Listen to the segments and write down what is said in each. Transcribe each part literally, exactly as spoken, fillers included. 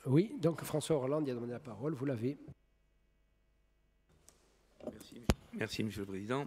Oui, donc François Hollande y a demandé la parole, vous l'avez. Merci, merci, Monsieur le Président.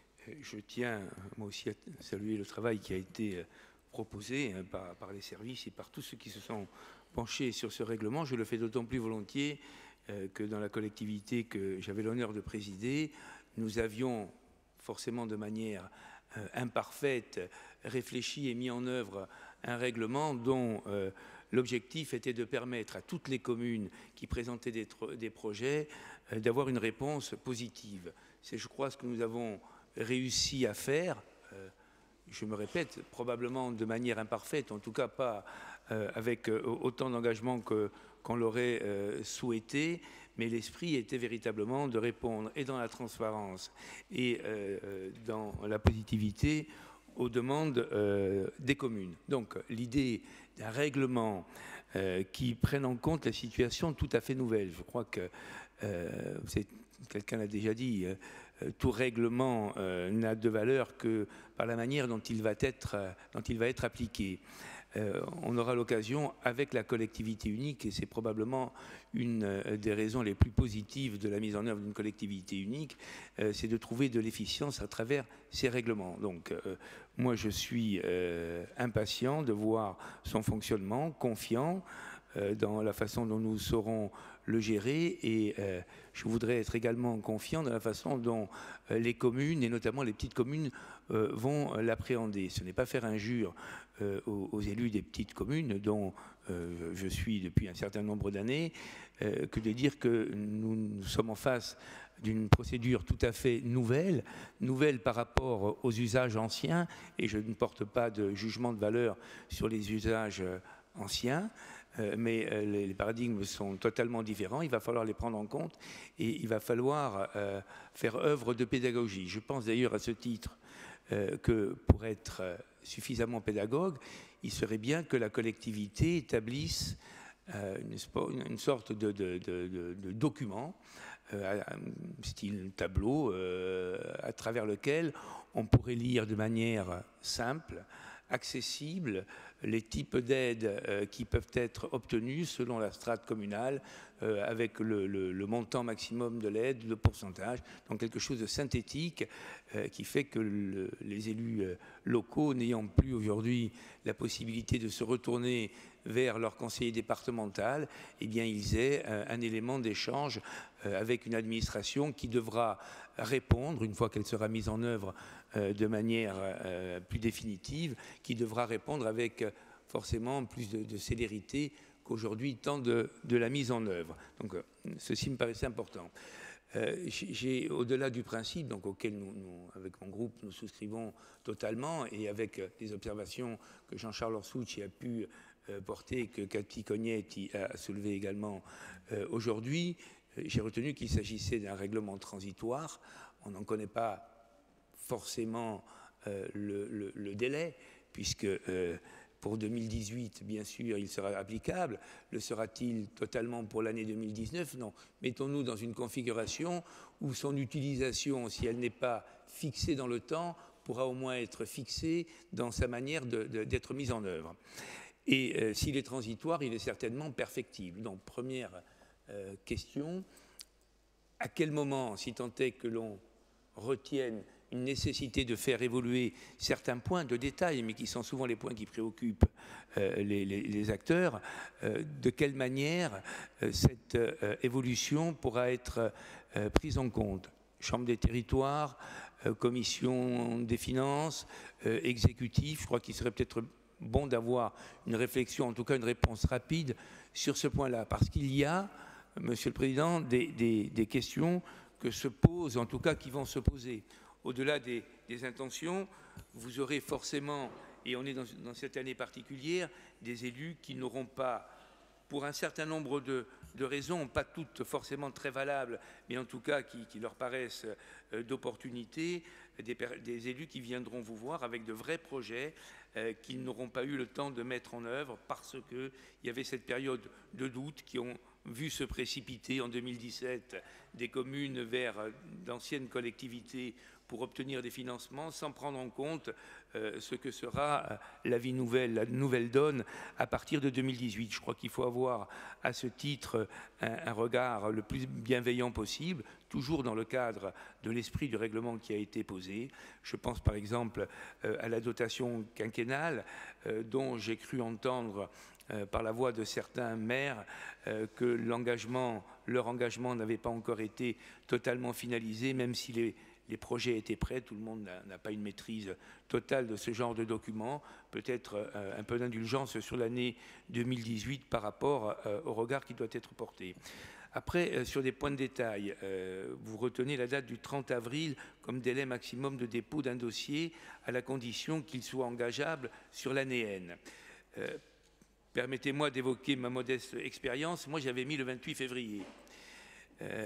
Je tiens, moi aussi, à saluer le travail qui a été proposé par, par les services et par tous ceux qui se sont penchés sur ce règlement. Je le fais d'autant plus volontiers que dans la collectivité que j'avais l'honneur de présider, nous avions forcément de manière imparfaite réfléchi et mis en œuvre un règlement dont euh, l'objectif était de permettre à toutes les communes qui présentaient des, des projets euh, d'avoir une réponse positive. C'est, je crois, ce que nous avons réussi à faire. Euh, je me répète, probablement de manière imparfaite, en tout cas pas euh, avec euh, autant d'engagement que, qu'on l'aurait euh, souhaité, mais l'esprit était véritablement de répondre et dans la transparence et euh, dans la positivité aux demandes euh, des communes. Donc l'idée d'un règlement euh, qui prenne en compte la situation tout à fait nouvelle. Je crois que, euh, quelqu'un l'a déjà dit, euh, tout règlement euh, n'a de valeur que par la manière dont il va être, euh, dont il va être appliqué. Euh, on aura l'occasion avec la collectivité unique, et c'est probablement une euh, des raisons les plus positives de la mise en œuvre d'une collectivité unique, euh, c'est de trouver de l'efficience à travers ces règlements. Donc euh, moi je suis euh, impatient de voir son fonctionnement, confiant euh, dans la façon dont nous saurons le gérer, et euh, je voudrais être également confiant dans la façon dont euh, les communes, et notamment les petites communes, euh, vont l'appréhender. Ce n'est pas faire injure euh, aux, aux élus des petites communes, dont euh, je suis depuis un certain nombre d'années, euh, que de dire que nous, nous sommes en face d'une procédure tout à fait nouvelle, nouvelle par rapport aux usages anciens, et je ne porte pas de jugement de valeur sur les usages anciens, euh, mais euh, les, les paradigmes sont totalement différents, il va falloir les prendre en compte et il va falloir euh, faire œuvre de pédagogie. Je pense d'ailleurs à ce titre euh, que pour être suffisamment pédagogue, il serait bien que la collectivité établisse euh, une, une sorte de, de, de, de, de document, euh, style tableau, euh, à travers lequel on pourrait lire de manière simple, accessible, les types d'aides euh, qui peuvent être obtenues selon la strate communale, euh, avec le, le, le montant maximum de l'aide, le pourcentage, donc quelque chose de synthétique euh, qui fait que le, les élus euh, locaux, n'ayant plus aujourd'hui la possibilité de se retourner vers leur conseiller départemental, eh bien ils aient euh, un élément d'échange euh, avec une administration qui devra répondre, une fois qu'elle sera mise en œuvre euh, de manière euh, plus définitive, qui devra répondre avec euh, forcément plus de, de célérité qu'aujourd'hui, tant de, de la mise en œuvre. Donc euh, ceci me paraissait important. Euh, j'ai, au-delà du principe, donc, auquel nous, nous, avec mon groupe, nous souscrivons totalement, et avec euh, les observations que Jean-Charles Orsucci a pu euh, porter, que Cathy Cognetti a soulevé également euh, aujourd'hui, euh, j'ai retenu qu'il s'agissait d'un règlement transitoire. On n'en connaît pas forcément euh, le, le, le délai, puisque euh, pour deux mille dix-huit, bien sûr, il sera applicable. Le sera-t-il totalement pour l'année deux mille dix-neuf? Non. Mettons-nous dans une configuration où son utilisation, si elle n'est pas fixée dans le temps, pourra au moins être fixée dans sa manière de, de, d'être mise en œuvre. Et euh, s'il est transitoire, il est certainement perfectible. Donc, première euh, question, à quel moment, si tant est que l'on retienne une nécessité de faire évoluer certains points de détail, mais qui sont souvent les points qui préoccupent euh, les, les, les acteurs, euh, de quelle manière euh, cette euh, évolution pourra être euh, prise en compte? Chambre des territoires, euh, commission des finances, euh, exécutif, je crois qu'il serait peut-être bon d'avoir une réflexion, en tout cas une réponse rapide sur ce point-là, parce qu'il y a, Monsieur le Président, des, des, des questions que se posent, en tout cas qui vont se poser. Au-delà des, des intentions, vous aurez forcément, et on est dans, dans cette année particulière, des élus qui n'auront pas, pour un certain nombre de, de raisons, pas toutes forcément très valables, mais en tout cas qui, qui leur paraissent euh, d'opportunité, des, des élus qui viendront vous voir avec de vrais projets euh, qu'ils n'auront pas eu le temps de mettre en œuvre parce qu'il y avait cette période de doute qui ont vu se précipiter en deux mille dix-sept des communes vers d'anciennes collectivités pour obtenir des financements sans prendre en compte euh, ce que sera la vie nouvelle, la nouvelle donne à partir de deux mille dix-huit. Je crois qu'il faut avoir à ce titre un, un regard le plus bienveillant possible, toujours dans le cadre de l'esprit du règlement qui a été posé. Je pense par exemple euh, à la dotation quinquennale euh, dont j'ai cru entendre euh, par la voix de certains maires euh, que l'engagement, leur engagement n'avait pas encore été totalement finalisé, même si les Les projets étaient prêts, tout le monde n'a pas une maîtrise totale de ce genre de documents. Peut-être euh, un peu d'indulgence sur l'année deux mille dix-huit par rapport euh, au regard qui doit être porté. Après, euh, sur des points de détail, euh, vous retenez la date du trente avril comme délai maximum de dépôt d'un dossier à la condition qu'il soit engageable sur l'année N. Euh, Permettez-moi d'évoquer ma modeste expérience. Moi, j'avais mis le vingt-huit février. Euh,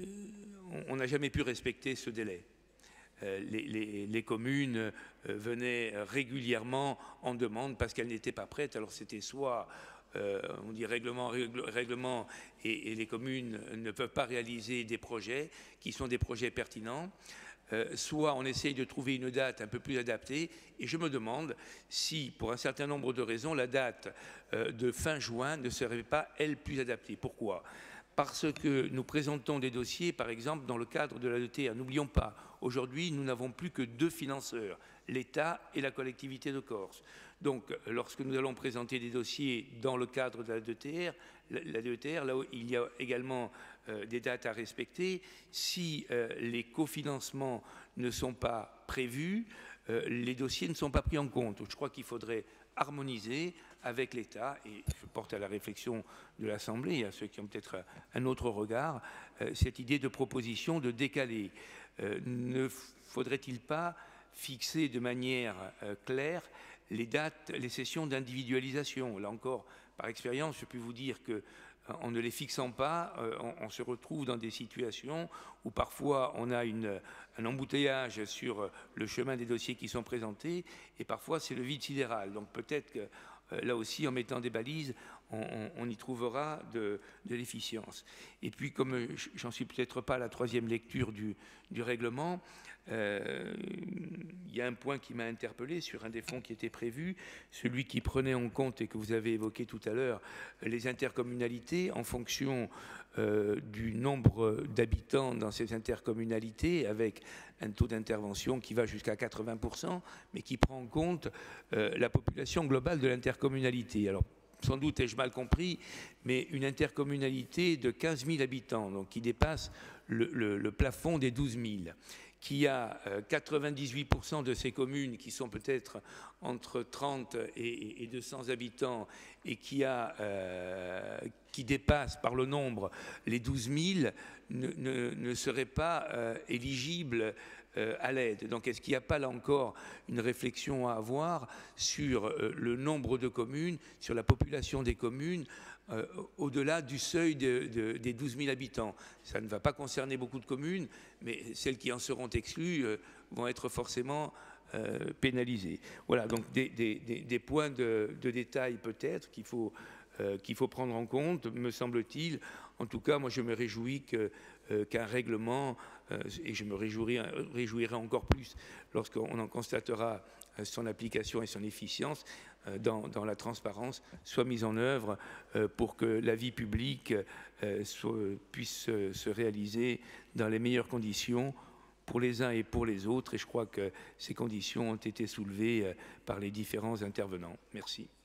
on n'a jamais pu respecter ce délai. Euh, les, les, les communes euh, venaient régulièrement en demande parce qu'elles n'étaient pas prêtes. Alors c'était soit, euh, on dit règlement, règlement et, et les communes ne peuvent pas réaliser des projets qui sont des projets pertinents. Euh, soit on essaye de trouver une date un peu plus adaptée, et je me demande si, pour un certain nombre de raisons, la date euh, de fin juin ne serait pas, elle, plus adaptée. Pourquoi ? Parce que nous présentons des dossiers, par exemple, dans le cadre de la D T R. N'oublions pas, aujourd'hui, nous n'avons plus que deux financeurs, l'État et la collectivité de Corse. Donc, lorsque nous allons présenter des dossiers dans le cadre de la D T R, la D T R, là où il y a également euh, des dates à respecter, si euh, les cofinancements ne sont pas prévus, euh, les dossiers ne sont pas pris en compte. Je crois qu'il faudrait harmoniser avec l'État, et je porte à la réflexion de l'Assemblée, à ceux qui ont peut-être un autre regard, euh, cette idée de proposition de décaler. Euh, ne faudrait-il pas fixer de manière euh, claire les dates, les sessions d'individualisation? Là encore, par expérience, je peux vous dire que en ne les fixant pas, on, on se retrouve dans des situations où parfois on a une, un embouteillage sur le chemin des dossiers qui sont présentés, et parfois c'est le vide sidéral. Donc peut-être que là aussi, en mettant des balises, on, on, on y trouvera de, de l'efficience. Et puis, comme j'en suis peut-être pas à la troisième lecture du, du règlement, euh, il y a un point qui m'a interpellé sur un des fonds qui était prévu, celui qui prenait en compte, et que vous avez évoqué tout à l'heure, les intercommunalités en fonction euh, du nombre d'habitants dans ces intercommunalités, avec un taux d'intervention qui va jusqu'à quatre-vingts pour cent, mais qui prend en compte euh, la population globale de l'intercommunalité. Alors, sans doute ai-je mal compris, mais une intercommunalité de quinze mille habitants, donc qui dépasse le, le, le plafond des douze mille, qui a euh, quatre-vingt-dix-huit pour cent de ces communes qui sont peut-être entre trente et, et deux cents habitants, et qui, a, euh, qui dépasse par le nombre les douze mille, ne, ne, ne serait pas euh, éligible euh, à l'aide. Donc est-ce qu'il n'y a pas là encore une réflexion à avoir sur euh, le nombre de communes, sur la population des communes, Euh, au-delà du seuil de, de, des douze mille habitants? Ça ne va pas concerner beaucoup de communes, mais celles qui en seront exclues euh, vont être forcément euh, pénalisées. Voilà, donc des, des, des points de, de détail peut-être qu'il faut, euh, qu'il faut prendre en compte, me semble-t-il. En tout cas, moi je me réjouis que, euh, qu'un règlement, euh, et je me réjouirai, réjouirai encore plus lorsqu'on en constatera son application et son efficience, Dans, dans la transparence, soit mise en œuvre euh, pour que la vie publique euh, soit, puisse euh, se réaliser dans les meilleures conditions pour les uns et pour les autres. Et je crois que ces conditions ont été soulevées euh, par les différents intervenants. Merci.